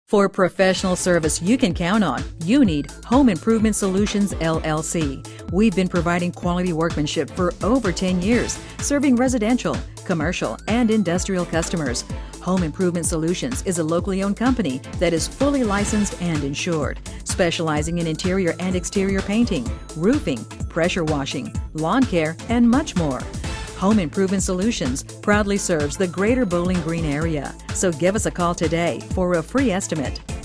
For professional service you can count on, you need Home Improvement Solutions, LLC. We've been providing quality workmanship for over 10 years, serving residential, commercial, and industrial customers. Home Improvement Solutions is a locally owned company that is fully licensed and insured, specializing in interior and exterior painting, roofing, pressure washing, lawn care, and much more. Home Improvement Solutions proudly serves the greater Bowling Green area. So give us a call today for a free estimate.